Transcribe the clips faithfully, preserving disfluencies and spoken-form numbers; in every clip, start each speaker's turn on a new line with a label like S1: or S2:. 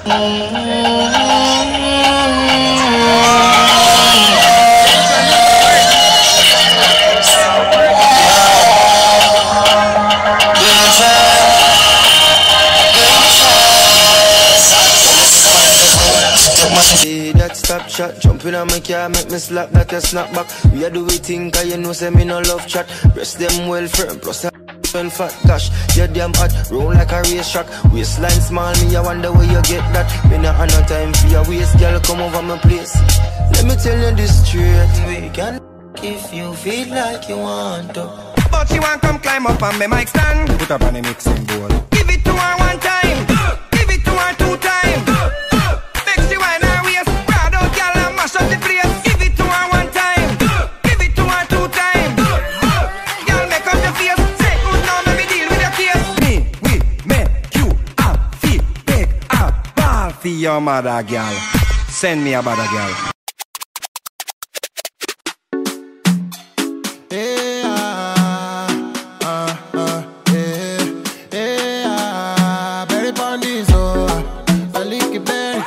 S1: Stop shot, jumping on my car, make me slap that a snap back. We a do we think, cause you know say me no love chat. Breast them well firm, plus a well fat. Gosh, you damn hot, roll like a race track. Waistline small, me I wonder where you get that. Me not have no time for your waist, girl, come over my place. Let me tell you this straight, we can if you feel like you want to.
S2: But she want come climb up on me mic stand. Put up on the mixing board. Give it to her one time, give it to her two times. Make she wine her waist. Shut the place, give it to her one time, give it to her two times. Girl, make up your face, say good now, let me deal with your case. Me, we make you a fee, take a ball for your mother, girl. Send me a mother, girl.
S3: Hey, ah, ah, ah, hey, hey, ah, berry pondies, oh, I lick it berry.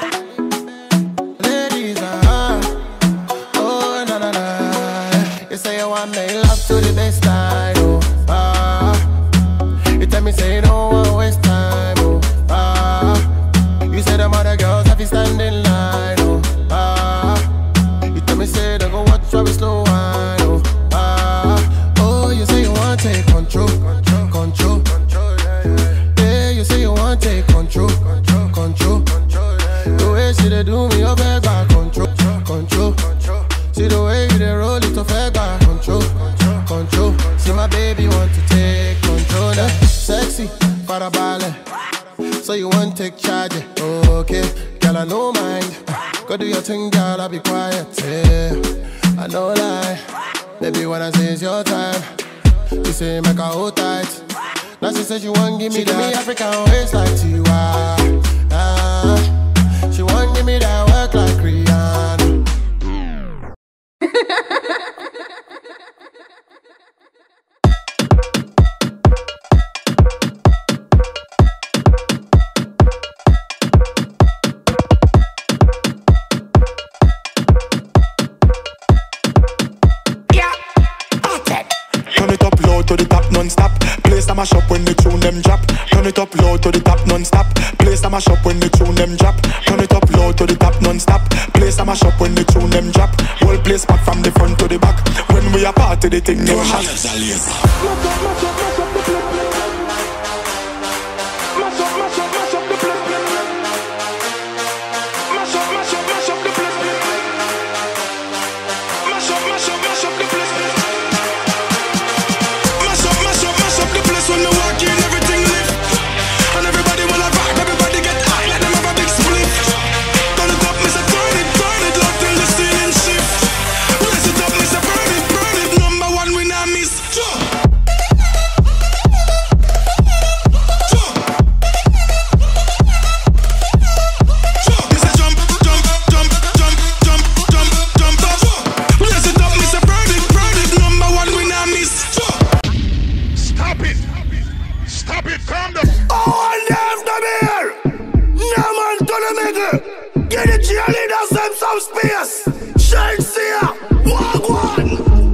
S3: Make love to the best time, oh, ah. You tell me say you don't want to waste time, oh, ah. You say them other girls have to stand in line, oh, ah. You tell me say they go watch how we slow wine, oh, ah. Oh, you say you want to take control, control, control, control, yeah, yeah. Yeah, you say you want to take control, control, control, control, yeah, yeah. The way she they do me, you beg back, control, control, control. See the way you they roll it, to fake back. Control, control, control. See my baby want to take control. Eh? Sexy, para ballet. So you want to take charge, oh, okay. Girl, I know mind. Go do your thing, girl, I'll be quiet. Yeah, I know lie. Baby, when I say it's your time, you say make her hold tight. Now she says she want give me she that. Give me African waist like Tiwa. Ah, she want give me that work like Rihanna.
S4: Turn it up low to the top non-stop. Place them a shop when the tune them drop. Turn it up low to the top non-stop. Place them a shop when the tune them drop. Turn it up low to the top non-stop. Place them a shop when the tune them drop. Whole place back from the front to the back. When we a party the thing never shot. Mash up, mash up, mash up, mash up the place. Mash up, mash up, mash up the place. Mash up, mash up, mash up the place. When you walk in, everything lift. And everybody wanna rock, everybody get high, let them have a big split. Turn it up, mister, turn it, turn it, love till the ceiling shift. Raise it up, mister, burn it, burn it. Number one, we not miss. Jump. Jump. Jump. Mister, jump, jump, jump, jump, jump, jump, jump up. Raise it up, mister, burn it, burn it. Number one, we not miss. Jump. Stop it. Stop it, calm down.
S5: Oh, and there's the beer. No man to the middle. Get the cheerleaders them some space. Chelsea, walk one.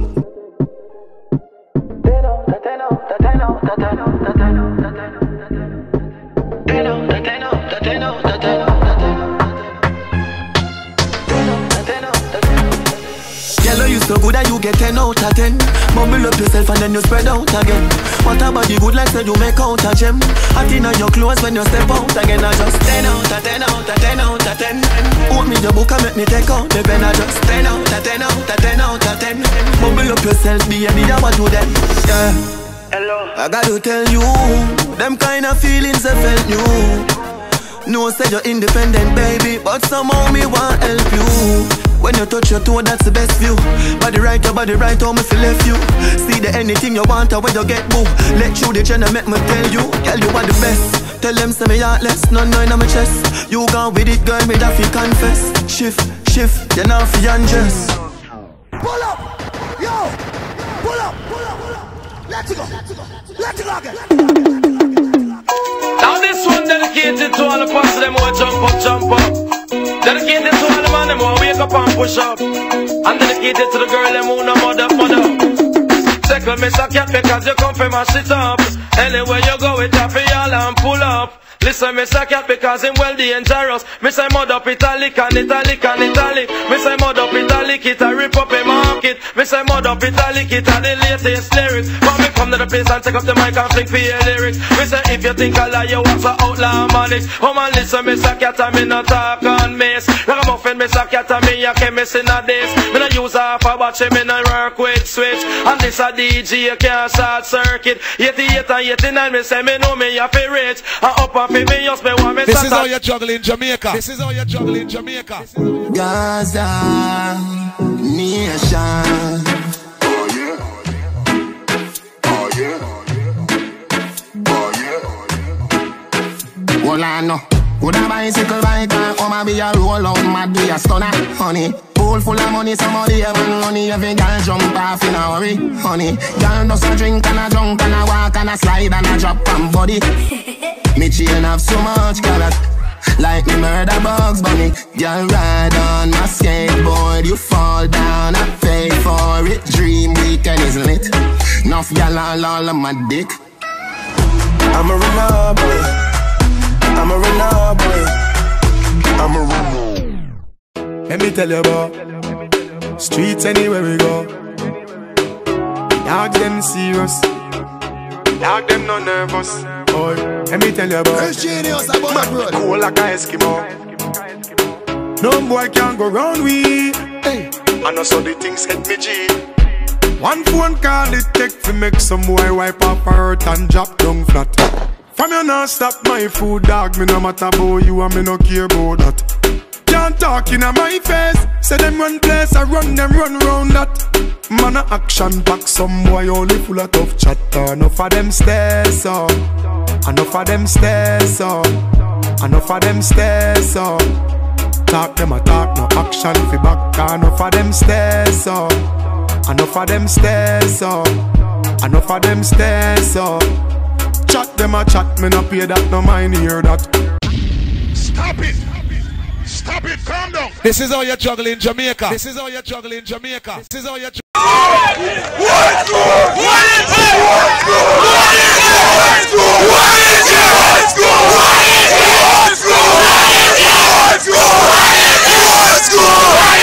S5: They know that they know that they know that they know that they know that they know. They know that they know that they know that they know that they know. They know that they know that they know. Yellow, you so good that you get ten out of ten. Mumble up yourself and then you spread out again. What about the good like so you make out a gem? Hot in your clothes when you step out again. I just ten out of ten out of ten out of ten. Hold me your book and make me take out the pen. I just ten out of ten out of ten out of ten. Mumble up yourself, be a need what do then. Yeah. Hello. I gotta tell you, them kind of feelings I felt new. No say you're independent, baby, but somehow me want help you. When you touch your toe, that's the best view. Body right, your body right, how me feel left you. See the anything you want, or when you get boo. Let you the channel make me tell you, girl, you are the best. Tell them say me heartless, no no in my chest. You gone with it, girl, me that fi confess. Shift, shift, you now fi undress. Pull up, yo, pull up, pull up, pull up. Let's go, let's go, let's go again. Now this
S6: This one dedicated to all the passes them who jump up, jump up. Dedicated to all the man them who wake up and push up. And dedicated to the girl them who no mother, mother. Second miss a cat because you come from my shit up. Anywhere you go with a y'all and pull up. Listen, me say cat because him well dangerous. Me say mud up italic and italic and italic. Me say mud up italic, it a rip up a market. Me say mud up italic, it a the latest lyrics. But me come to the place and take up the mic and flick for your lyrics. Me say if you think I lie, you want to outlaw manics. Oh man, listen, me say cat and me not talk on miss. Like a muffin, me say cat and me a chemist in a this. Me no use half a batch, me no work with switch. And this a D J, you can't short circuit. eighty-eight and eighty-nine, me say me know me a fi rich. And up and fi me just me want me.
S7: This is how you juggle in Jamaica. This is how you juggle in Jamaica.
S3: Gaza nation.
S4: Oh yeah. Oh yeah. Oh yeah.
S3: Well I know. Would a bicycle bike and come and be a roll out mad be a stunner, honey. Pool full of money, somebody even money. Every girl jump off in a hurry, honey. Girl does a drink and a drunk and a walk and a slide and a drop and body. Me chain have so much carrot, like me murder bugs bunny. Girl ride on my skateboard, you fall down, I pay for it. Dream weekend is lit. Enough y'all all, all on my dick.
S1: I'm a runner boy. I'm a runner boy. I'm a runner.
S4: Let me tell you about streets anywhere we go. Dog them serious, dog them no nervous. Boy, let me tell you about man cool like a Eskimo. No boy can go round we. Hey, I know so the things hit me G. One phone call it take to make some boy wipe up her hurt and drop down flat. From you not stop my food, dog. Me no matter about you and me no care about that. Can't talk in my face. Say them run place, I run them run round that. Man a action back, some boy only full of tough chatter. Enough of them stairs up, enough of them stairs up, enough of them stairs up. Talk them a talk, no action fi back. Enough of them stairs up, enough of them stairs up, enough of them stairs up. Chat them a chat, me no pay that, no mind hear that.
S7: Stop it! Stop it, calm down. This is how you juggle in Jamaica. This is how you juggle in Jamaica. This is how you juggle.
S4: What is it? What is it? What is it? What is it? What is it? What is it? What is it? What is it? What is it?